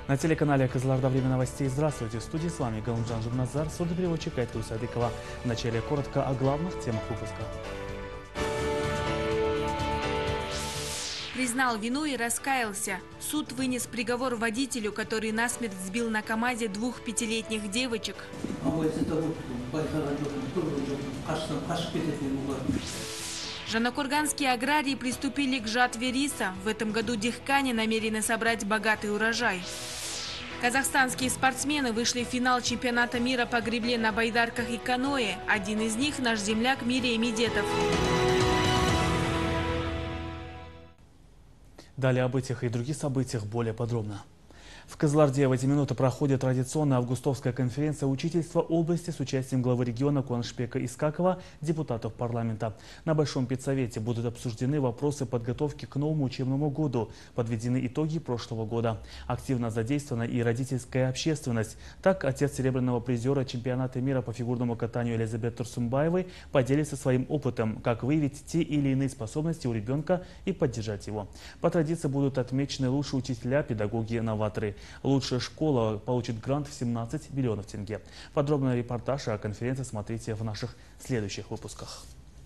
На телеканале Кызылорда время новостей. Здравствуйте. В студии с вами Галымжан Журназар, сурдопереводчик Айту Садыкова. Вначале коротко о главных темах выпуска. Признал вину и раскаялся. Суд вынес приговор водителю, который насмерть сбил на КамАЗе двух пятилетних девочек. Жанакурганские аграрии приступили к жатве риса. В этом году дихкани намерены собрать богатый урожай. Казахстанские спортсмены вышли в финал чемпионата мира по гребле на байдарках и каноэ. Один из них – наш земляк Мирей Медетов. Далее об этих и других событиях более подробно. В Кызылорде в эти минуты проходит традиционная августовская конференция учительства области с участием главы региона Куанышбека Искакова, депутатов парламента. На Большом педсовете будут обсуждены вопросы подготовки к новому учебному году, подведены итоги прошлого года. Активно задействована и родительская общественность. Так, отец серебряного призера чемпионата мира по фигурному катанию Элизабет Турсумбаевой поделится своим опытом, как выявить те или иные способности у ребенка и поддержать его. По традиции будут отмечены лучшие учителя, педагоги, новаторы. Лучшая школа получит грант в 17 миллионов тенге. Подробный репортаж о конференции смотрите в наших следующих выпусках.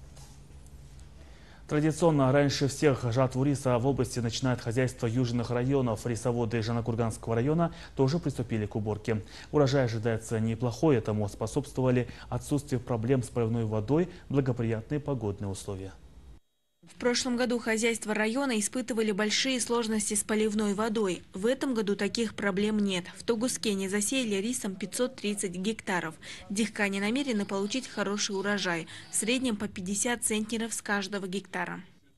Традиционно раньше всех жатву риса в области начинает хозяйство южных районов. Рисоводы Жанакурганского района тоже приступили к уборке. Урожай ожидается неплохой, этому способствовали отсутствие проблем с поливной водой, благоприятные погодные условия. В прошлом году хозяйства района испытывали большие сложности с поливной водой. В этом году таких проблем нет. В Тугускене засеяли рисом 530 гектаров. Дихкани намерены получить хороший урожай. В среднем по 50 центнеров с каждого гектара.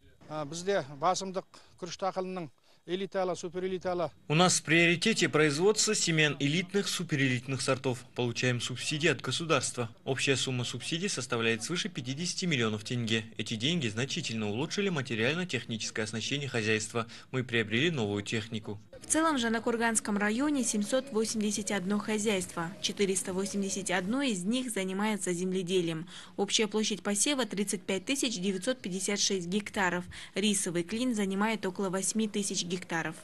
У нас в приоритете производство семян элитных, суперэлитных сортов. Получаем субсидии от государства. Общая сумма субсидий составляет свыше 50 миллионов тенге. Эти деньги значительно улучшили материально-техническое оснащение хозяйства. Мы приобрели новую технику. В целом в Жанакурганском районе 781 хозяйство. 481 из них занимается земледелием. Общая площадь посева 35 956 гектаров. Рисовый клин занимает около 8 тысяч гектаров.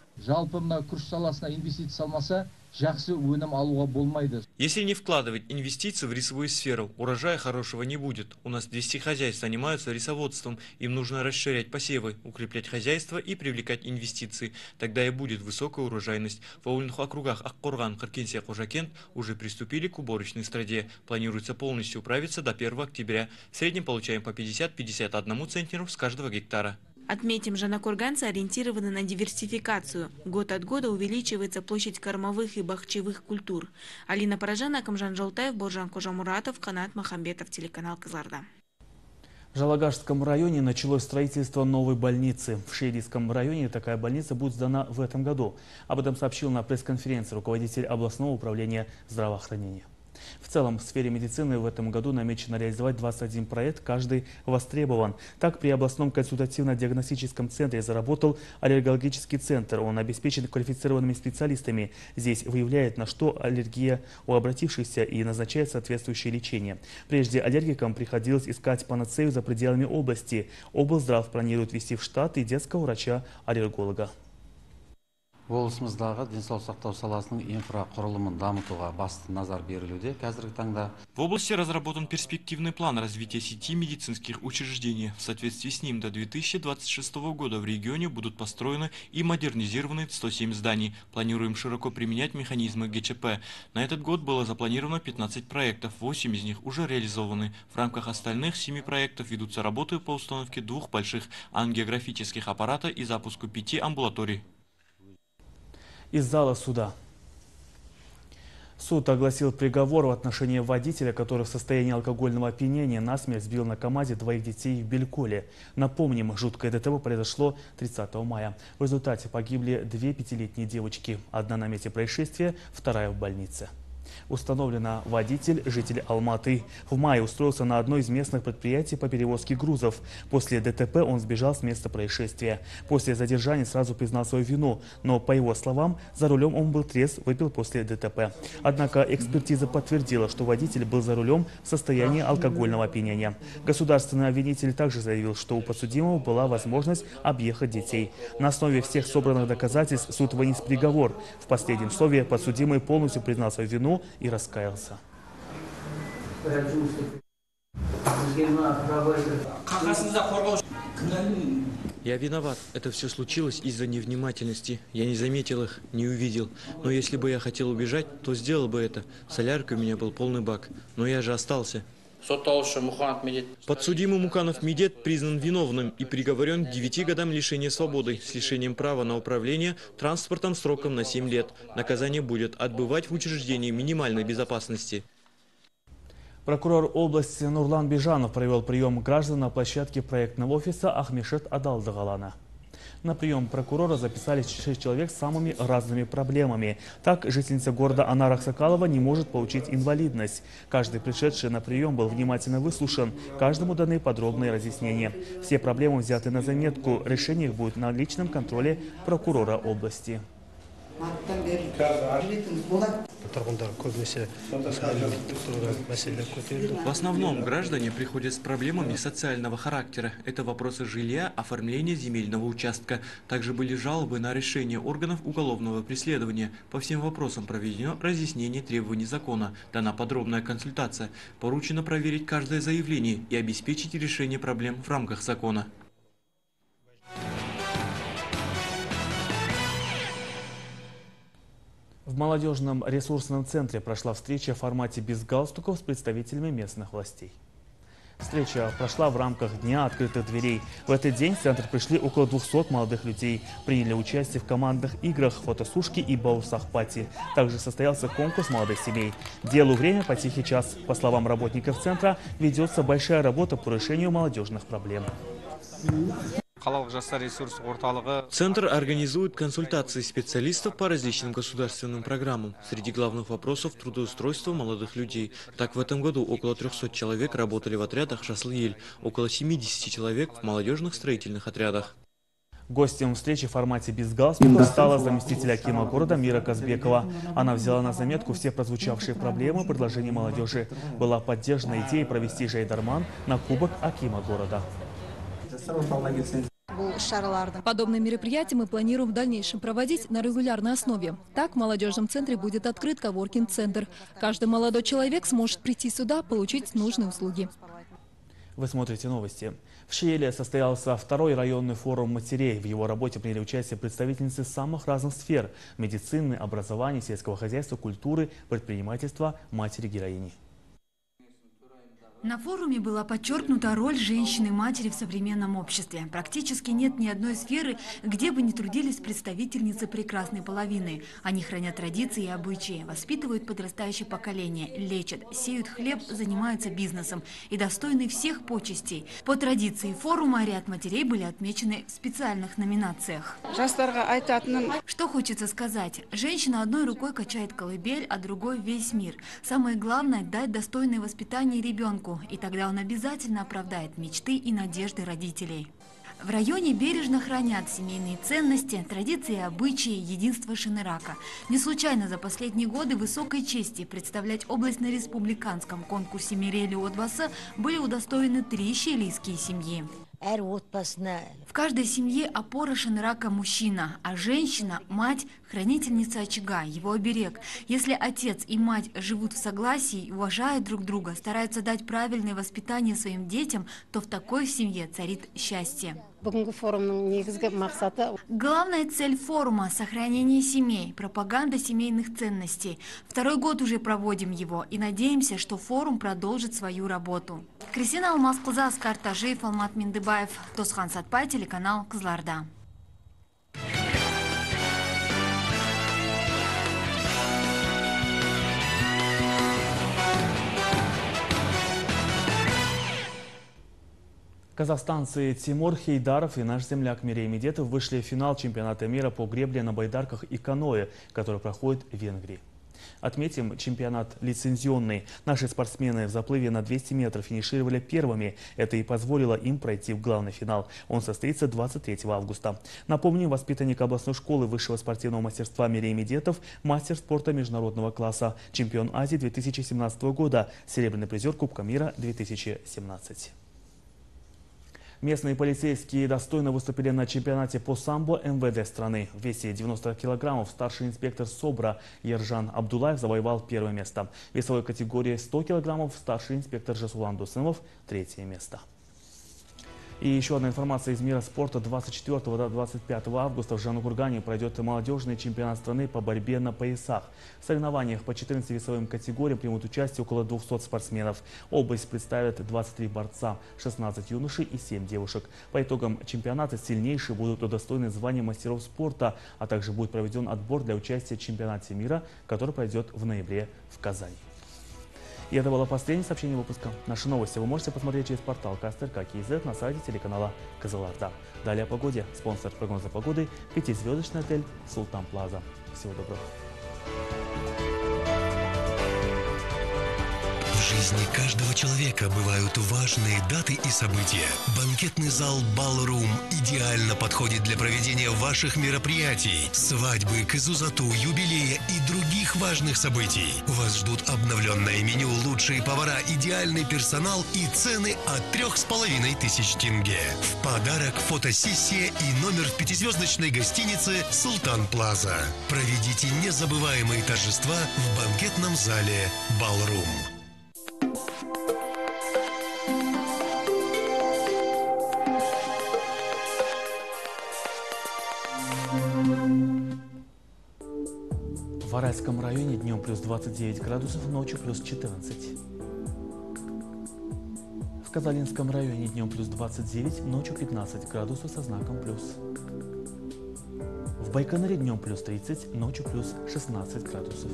Если не вкладывать инвестиции в рисовую сферу, урожая хорошего не будет. У нас 200 хозяйств занимаются рисоводством. Им нужно расширять посевы, укреплять хозяйство и привлекать инвестиции. Тогда и будет высокая урожайность. В аульных округах Аккорган, Кыркенсе, Кожакент уже приступили к уборочной страде. Планируется полностью управиться до 1 октября. В среднем получаем по 50-51 центнеров с каждого гектара. Отметим, жанакурганцы ориентированы на диверсификацию. Год от года увеличивается площадь кормовых и бахчевых культур. Алина Поражена, Камжан Жолтаев, Боржан Кожамуратов, Канат Махамбетов, телеканал Кызылорда. В Жалагашском районе началось строительство новой больницы. В Шейдийском районе такая больница будет сдана в этом году. Об этом сообщил на пресс-конференции руководитель областного управления здравоохранения. В целом, в сфере медицины в этом году намечено реализовать 21 проект, каждый востребован. Так, при областном консультативно-диагностическом центре заработал аллергологический центр. Он обеспечен квалифицированными специалистами. Здесь выявляет, на что аллергия у обратившихся, и назначает соответствующее лечение. Прежде аллергикам приходилось искать панацею за пределами области. Облздрав планирует ввести в штат и детского врача-аллерголога. Облысымыздағы денсаулық сақтау саласының инфрақұрылымын дамытуға басты назар берілуде. Қазіргі таңда в области разработан перспективный план развития сети медицинских учреждений. В соответствии с ним до 2026 года в регионе будут построены и модернизированы 107 зданий. Планируем широко применять механизмы ГЧП. На этот год было запланировано 15 проектов, 8 из них уже реализованы. В рамках остальных 7 проектов ведутся работы по установке 2 больших ангиографических аппарата и запуску 5 амбулаторий. Из зала суда. Суд огласил приговор в отношении водителя, который в состоянии алкогольного опьянения насмерть сбил на КамАЗе 2 детей в Бельколе. Напомним, жуткое ДТП произошло 30 мая. В результате погибли 2 пятилетние девочки. Одна на месте происшествия, вторая в больнице. Установлено: водитель, житель Алматы. В мае устроился на одно из местных предприятий по перевозке грузов. После ДТП он сбежал с места происшествия. После задержания сразу признал свою вину, но, по его словам, за рулем он был трезв, выпил после ДТП. Однако экспертиза подтвердила, что водитель был за рулем в состоянии алкогольного опьянения. Государственный обвинитель также заявил, что у подсудимого была возможность объехать детей. На основе всех собранных доказательств суд вынес приговор. В последнем слове подсудимый полностью признал свою вину и раскаялся. Я виноват. Это все случилось из-за невнимательности. Я не заметил их, не увидел. Но если бы я хотел убежать, то сделал бы это. Солярки у меня был полный бак. Но я же остался. Подсудимый Муканов Медет признан виновным и приговорен к 9 годам лишения свободы с лишением права на управление транспортом сроком на 7 лет. Наказание будет отбывать в учреждении минимальной безопасности. Прокурор области Нурлан Бежанов провел прием граждан на площадке проектного офиса Ахмешет Адалдыгалана. На прием прокурора записались 6 человек с самыми разными проблемами. Так, жительница города Анар Аксакалова не может получить инвалидность. Каждый пришедший на прием был внимательно выслушан. Каждому даны подробные разъяснения. Все проблемы взяты на заметку. Решение их будет на личном контроле прокурора области. В основном граждане приходят с проблемами социального характера. Это вопросы жилья, оформления земельного участка. Также были жалобы на решение органов уголовного преследования. По всем вопросам проведено разъяснение требований закона. Дана подробная консультация. Поручено проверить каждое заявление и обеспечить решение проблем в рамках закона. В молодежном ресурсном центре прошла встреча в формате без галстуков с представителями местных властей. Встреча прошла в рамках Дня открытых дверей. В этот день в центр пришли около 200 молодых людей. Приняли участие в командных играх, фотосушки и баусах-пати. Также состоялся конкурс молодых семей. Делу время по тихий час. По словам работников центра, ведется большая работа по решению молодежных проблем. Центр организует консультации специалистов по различным государственным программам. Среди главных вопросов – трудоустройство молодых людей. Так, в этом году около 300 человек работали в отрядах «Шаслы-Ель», около 70 человек в молодежных строительных отрядах. Гостем встречи в формате без галстуков стала заместитель акима города Мира Казбекова. Она взяла на заметку все прозвучавшие проблемы, предложения молодежи. Была поддержана идея провести Жайдарман на кубок акима города. Подобные мероприятия мы планируем в дальнейшем проводить на регулярной основе. Так в молодежном центре будет открыт коворкинг-центр. Каждый молодой человек сможет прийти сюда, получить нужные услуги. Вы смотрите новости. В Шиеле состоялся второй районный форум матерей. В его работе приняли участие представительницы самых разных сфер – медицины, образования, сельского хозяйства, культуры, предпринимательства, матери-героини. На форуме была подчеркнута роль женщины-матери в современном обществе. Практически нет ни одной сферы, где бы не трудились представительницы прекрасной половины. Они хранят традиции и обычаи, воспитывают подрастающее поколение, лечат, сеют хлеб, занимаются бизнесом и достойны всех почестей. По традиции форума ряд матерей были отмечены в специальных номинациях. Что хочется сказать? Женщина одной рукой качает колыбель, а другой весь мир. Самое главное – дать достойное воспитание ребенку. И тогда он обязательно оправдает мечты и надежды родителей. В районе бережно хранят семейные ценности, традиции и обычаи, единство Шенерака. Не случайно за последние годы высокой чести представлять область на республиканском конкурсе Мирели Отбасы были удостоены 3 шиелийские семьи. В каждой семье опора Шенерака мужчина, а женщина – мать, хранительница очага, его оберег. Если отец и мать живут в согласии, уважают друг друга, стараются дать правильное воспитание своим детям, то в такой семье царит счастье. Главная цель форума – сохранение семей, пропаганда семейных ценностей. Второй год уже проводим его и надеемся, что форум продолжит свою работу. Кристина Алмазқызы, Аскар Тажиев, Алмат Мендыбаев, Тосхан Сатпай, телеканал Кызылорда. Казахстанцы Тимур Хейдаров и наш земляк Мирей Медетов вышли в финал чемпионата мира по гребле на байдарках и каноэ, который проходит в Венгрии. Отметим, чемпионат лицензионный. Наши спортсмены в заплыве на 200 метров финишировали первыми. Это и позволило им пройти в главный финал. Он состоится 23 августа. Напомним, воспитанник областной школы высшего спортивного мастерства Мирей Медетов, мастер спорта международного класса, чемпион Азии 2017 года, серебряный призер Кубка мира 2017. Местные полицейские достойно выступили на чемпионате по самбо МВД страны. В весе 90 килограммов старший инспектор СОБРа Ержан Абдулаев завоевал первое место. В весовой категории 100 килограммов старший инспектор Жасулан Дусымов третье место. И еще одна информация из мира спорта. 24 до 25 августа в Жанакургане пройдет молодежный чемпионат страны по борьбе на поясах. В соревнованиях по 14 весовым категориям примут участие около 200 спортсменов. Область представит 23 борца, 16 юношей и 7 девушек. По итогам чемпионата сильнейшие будут удостоены звания мастеров спорта, а также будет проведен отбор для участия в чемпионате мира, который пройдет в ноябре в Казани. И это было последнее сообщение выпуска. Наши новости вы можете посмотреть через портал Кастер.кз на сайте телеканала Кызылорда. Далее о погоде. Спонсор прогноза погоды – 5-звездочный отель «Султан Плаза». Всего доброго. В жизни каждого человека бывают важные даты и события. Банкетный зал Ballroom идеально подходит для проведения ваших мероприятий, свадьбы, кызузату, юбилея и других важных событий. Вас ждут обновленное меню, лучшие повара, идеальный персонал и цены от 3500 тенге. В подарок фотосессия и номер в 5-звездочной гостинице «Султан Плаза». Проведите незабываемые торжества в банкетном зале Ballroom. В Аральском районе днем плюс 29 градусов, ночью плюс 14. В Казалинском районе днем плюс 29, ночью 15 градусов со знаком плюс. В Байконуре днем плюс 30, ночью плюс 16 градусов.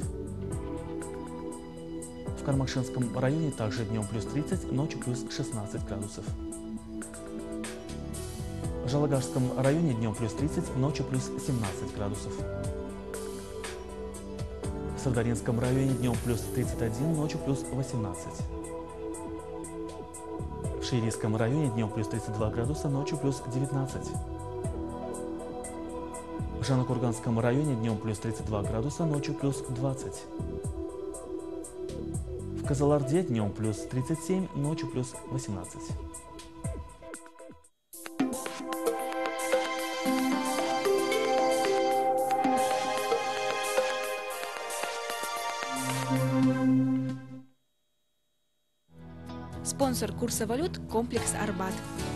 В Кармакшинском районе также днем плюс 30, ночью плюс 16 градусов. В Жалагашском районе днем плюс 30, ночью плюс 17 градусов. В Сардаринском районе днем плюс 31, ночью плюс 18. В Ширийском районе днем плюс 32 градуса, ночью плюс 19. В Жанакурганском районе днем плюс 32 градуса, ночью плюс 20. В Кызылорде днем плюс 37, ночью плюс 18. Спонсор курса валют – комплекс «Арбат».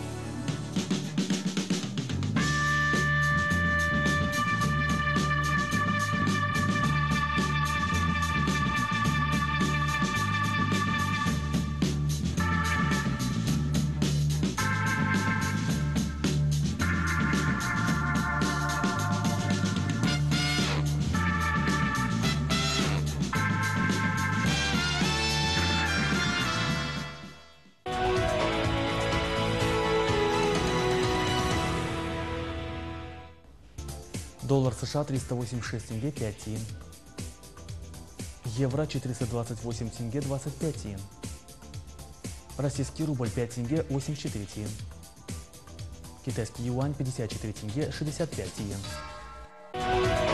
Доллар США 386 тенге 5 тиен. Евро 428 тенге 25 тиен. Российский рубль 5 тенге 84 тиен. Китайский юань 54 тенге 65 тиен.